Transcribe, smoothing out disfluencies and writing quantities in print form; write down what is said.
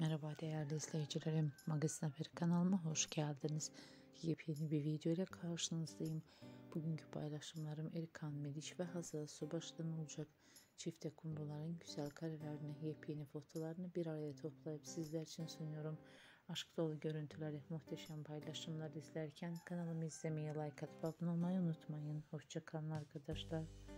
Merhaba değerli izleyicilerim, Magazin Haberi kanalıma hoş geldiniz. Yepyeni bir video ile karşınızdayım. Bugünkü paylaşımlarım Erkan Meriç ve Hazal Subaşı'dan olacak. Çifte kumruların güzel karelerini, yepyeni fotolarını bir araya toplayıp sizler için sunuyorum. Aşk dolu görüntüleri, muhteşem paylaşımlar izlerken kanalımı izlemeyi, like atıp abone olmayı unutmayın. Hoşça kalın arkadaşlar.